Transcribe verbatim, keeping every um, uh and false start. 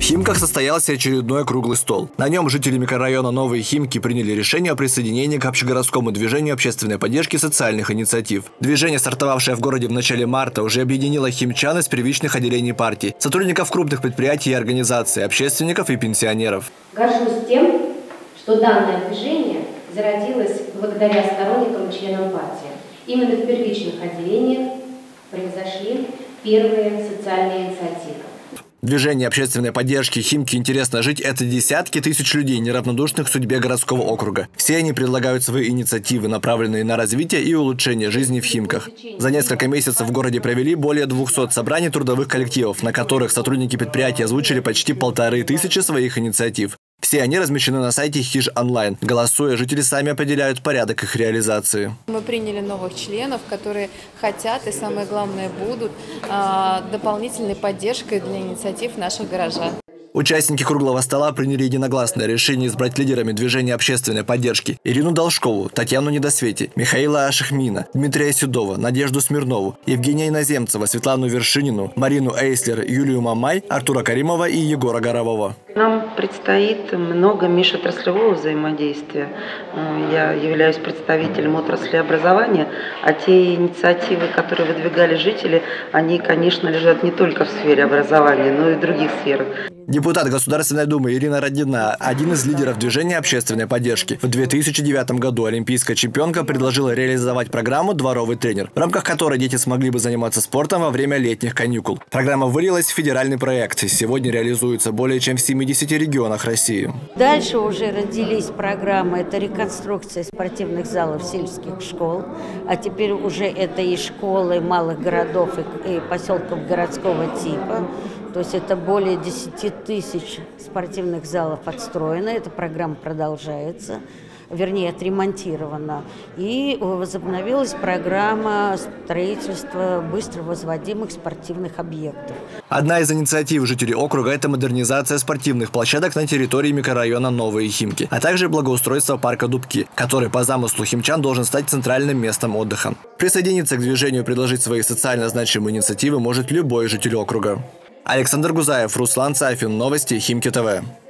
Химках состоялся очередной круглый стол. На нем жители микрорайона Новые Химки приняли решение о присоединении к общегородскому движению общественной поддержки социальных инициатив. Движение, стартовавшее в городе в начале марта, уже объединило химчан из первичных отделений партии, сотрудников крупных предприятий и организаций, общественников и пенсионеров. Горжусь тем, что данное движение зародилось благодаря сторонникам и членам партии. Именно в первичных отделениях произошли первые социальные инициативы. Движение общественной поддержки «Химки. Интересно жить» – это десятки тысяч людей, неравнодушных к судьбе городского округа. Все они предлагают свои инициативы, направленные на развитие и улучшение жизни в Химках. За несколько месяцев в городе провели более двухсот собраний трудовых коллективов, на которых сотрудники предприятий озвучили почти полторы тысячи своих инициатив. Все они размещены на сайте Хиж онлайн. Голосуя, жители сами определяют порядок их реализации. Мы приняли новых членов, которые хотят и, самое главное, будут а, дополнительной поддержкой для инициатив наших горожан. Участники круглого стола приняли единогласное решение избрать лидерами движения общественной поддержки Ирину Должкову, Татьяну Недосвети, Михаила Ашихмина, Дмитрия Седова, Надежду Смирнову, Евгения Иноземцева, Светлану Вершинину, Марину Эйслер, Юлию Мамай, Артура Каримова и Егора Горового. Нам предстоит много межотраслевого взаимодействия. Я являюсь представителем отрасли образования, а те инициативы, которые выдвигали жители, они, конечно, лежат не только в сфере образования, но и в других сферах. Депутат Государственной Думы Ирина Родина – один из лидеров движения общественной поддержки. В две тысячи девятом году олимпийская чемпионка предложила реализовать программу «Дворовый тренер», в рамках которой дети смогли бы заниматься спортом во время летних каникул. Программа вылилась в федеральный проект и сегодня реализуется более чем в семидесяти регионах России. Дальше уже родились программы, это реконструкция спортивных залов сельских школ, а теперь уже это и школы малых городов и поселков городского типа. То есть это более десяти тысяч спортивных залов отстроено, эта программа продолжается, вернее отремонтирована. И возобновилась программа строительства быстро возводимых спортивных объектов. Одна из инициатив жителей округа – это модернизация спортивных площадок на территории микрорайона Новые Химки, а также благоустройство парка Дубки, который по замыслу химчан должен стать центральным местом отдыха. Присоединиться к движению и предложить свои социально значимые инициативы может любой житель округа. Александр Гузаев, Руслан Цафин. Новости Химки ТВ.